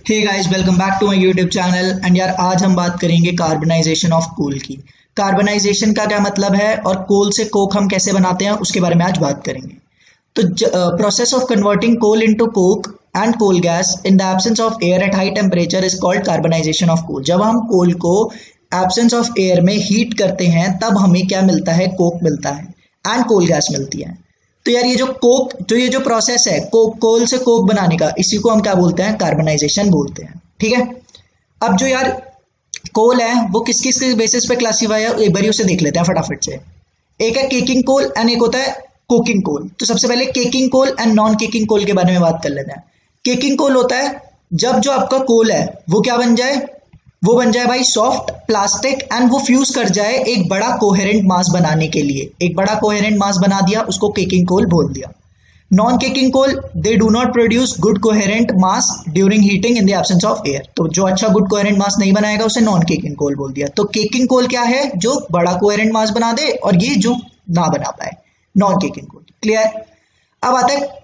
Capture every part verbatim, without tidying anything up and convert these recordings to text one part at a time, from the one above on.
Hey guys, welcome back to my YouTube channel. And यार आज हम बात करेंगे कार्बनाइजेशन ऑफ कोल की। कार्बनाइजेशन का क्या मतलब है और कोल से कोक हम कैसे बनाते हैं उसके बारे में आज बात करेंगे। तो process of converting coal into coke and coal gas in the absence of air at high temperature is called carbonization of coal. जब हम कोल को एब्सेंस ऑफ एयर में हीट करते हैं तब हमें क्या मिलता है, कोक मिलता है एंड कोल गैस मिलती है। तो यार ये जो कोक जो ये जो प्रोसेस है कोक कोल से कोक बनाने का, इसी को हम क्या बोलते हैं, कार्बनाइजेशन बोलते हैं। ठीक है, अब जो यार कोल है वो किस किस के बेसिस पे क्लासीफाई है, एक बार उसे देख लेते हैं फटाफट से। एक है केकिंग कोल एंड एक होता है कुकिंग कोल। तो सबसे पहले caking coal and non caking coal के बारे में बात कर लेते हैं। केकिंग कोल होता है जब जो आपका कोल है वो क्या बन जाए, वो बन जाए भाई सॉफ्ट प्लास्टिक एंड वो फ्यूज कर जाए एक बड़ा कोहेरेंट मास बनाने के लिए। एक बड़ा कोहेरेंट मास बना दिया, उसको केकिंग कोल बोल दिया। Non caking coal they do not produce good coherent mass during heating in the absence of air. तो जो अच्छा गुड कोहेरेंट मास नहीं बनाएगा उसे नॉन केकिंग कोल बोल दिया। तो केकिंग कोल क्या है, जो बड़ा कोहेरेंट मास बना दे, और ये जो ना बना पाए, नॉन केकिंग कोल। क्लियर। अब आता है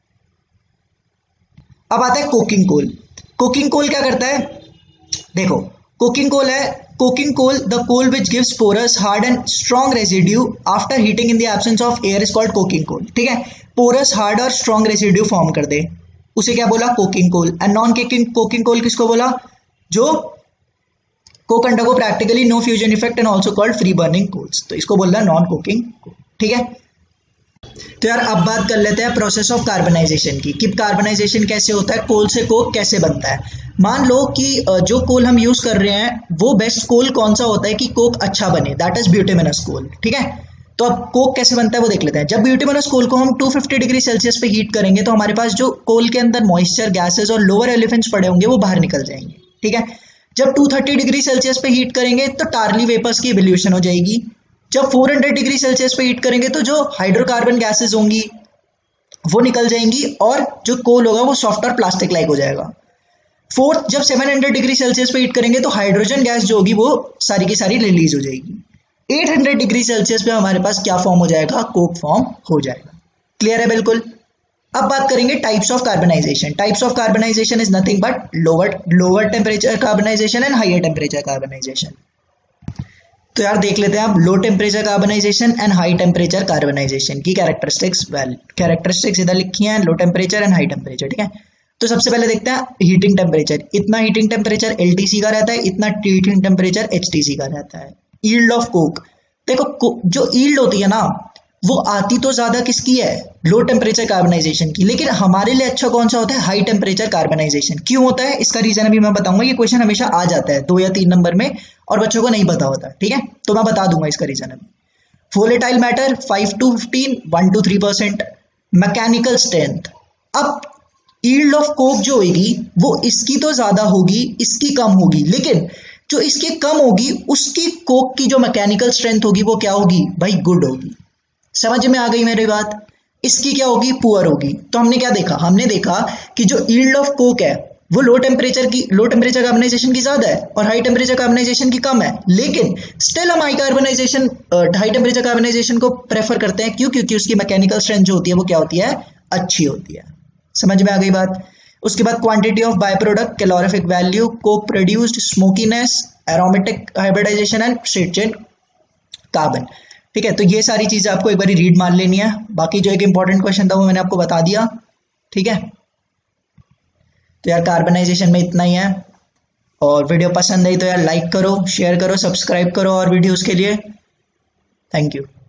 अब आता है कुकिंग कोल। कुकिंग कोल क्या करता है, देखो कुकिंग कोल है coking coal the coal which gives porous hard and strong residue after heating in the absence of air is called coking coal. ठीक है, पोरस हार्ड और स्ट्रॉन्ग रेसिड्यू फॉर्म कर दे, उसे क्या बोला, coking coal. And non coking coking coal किसको बोला, जो coke undergo practically no fusion effect and also called free burning coals. तो इसको बोल रहा है नॉन कुकिंग कोल। ठीक है, तो यार अब बात कर लेते हैं प्रोसेस ऑफ कार्बनाइजेशन की कि कार्बनाइजेशन कैसे होता है, कोल से कोक कैसे बनता है। मान लो कि जो कोल हम यूज कर रहे हैं वो बेस्ट कोल कौन सा होता है कि कोक अच्छा बने, दैट इज ब्यूटेमिनस कोल। ठीक है, तो अब कोक कैसे बनता है वो देख लेते हैं। जब ब्यूटेमिनस कोल को हम दो सौ पचास डिग्री सेल्सियस पे हीट करेंगे तो हमारे पास जो कोल के अंदर मॉइस्चर, गैसेस और लोअर एलिफेंट्स पड़े होंगे वो बाहर निकल जाएंगे। ठीक है, जब दो सौ तीस डिग्री सेल्सियस पे हीट करेंगे तो टार्ली वेपर्स की इवोल्यूशन हो जाएगी। जब चार सौ डिग्री सेल्सियस पे हीट करेंगे तो जो हाइड्रोकार्बन गैसेस होंगी वो निकल जाएंगी और जो कोल होगा वो सॉफ्ट और प्लास्टिक लाइक हो जाएगा। फोर्थ, जब सात सौ डिग्री सेल्सियस पे हीट करेंगे तो हाइड्रोजन गैस जो होगी वो सारी की सारी रिलीज हो जाएगी। आठ सौ डिग्री सेल्सियस पे हमारे पास क्या फॉर्म हो जाएगा, कोक फॉर्म हो जाएगा। क्लियर है बिल्कुल। अब बात करेंगे types of carbonization. Types of carbonization is nothing but lower lower temperature carbonization and higher temperature carbonization. तो यार देख लेते हैं आप low temperature carbonization and high temperature carbonization की कैरेक्टरिस्टिक्स। वेल कैरेक्टरिस्टिक्स इधर लिखी हैं, low temperature and high temperature. ठीक है, तो सबसे पहले देखते हैं हीटिंग टेम्परेचर। इतना heating temperature L T C का रहता है, इतना heating temperature H T C का रहता है। यील्ड ऑफ कोक, देखो जो यील्ड होती है ना वो आती तो ज्यादा किसकी है, लो टेम्परेचर कार्बनाइजेशन की, लेकिन हमारे लिए अच्छा कौन सा होता है, हाई टेम्परेचर कार्बनाइजेशन। क्यों होता है इसका रीजन अभी मैं बताऊंगा। ये क्वेश्चन हमेशा आ जाता है दो या तीन नंबर में और बच्चों को नहीं पता होता। ठीक है, तो मैं बता दूंगा इसका रीजन अभी। Volatile matter five to fifteen, one two three percent. Mechanical strength, अब यील्ड ऑफ कोक जो होगी वो इसकी तो ज्यादा होगी, इसकी कम होगी, लेकिन जो इसकी कम होगी उसकी कोक की जो मैकेनिकल स्ट्रेंथ होगी वो क्या होगी भाई, गुड होगी। समझ में आ गई मेरी बात। इसकी क्या होगी, पुअर होगी। तो हमने क्या देखा, हमने देखा कि जो यील्ड ऑफ कोक है वो लो टेम्परेचर की लो टेम्परेचर कार्बनाइजेशन की ज्यादा है और हाई टेम्परेचर कार्बनाइजेशन की कम है, लेकिन स्टिल हम high carbonization high temperature carbonization को प्रेफर करते हैं। क्यों, क्योंकि उसकी मैकेनिकल स्ट्रेंथ जो होती है वो क्या होती है, अच्छी होती है। समझ में आ गई बात। उसके बाद quantity of by product, calorific value, coke produced, smokiness, aromatic hybridization and straight chain carbon. ठीक है, तो ये सारी चीजें आपको एक बार रीड मान लेनी है। बाकी जो एक इंपॉर्टेंट क्वेश्चन था वो मैंने आपको बता दिया। ठीक है, तो यार कार्बनाइजेशन में इतना ही है। और वीडियो पसंद आई तो यार लाइक करो, शेयर करो, सब्सक्राइब करो और वीडियोस के लिए। Thank you.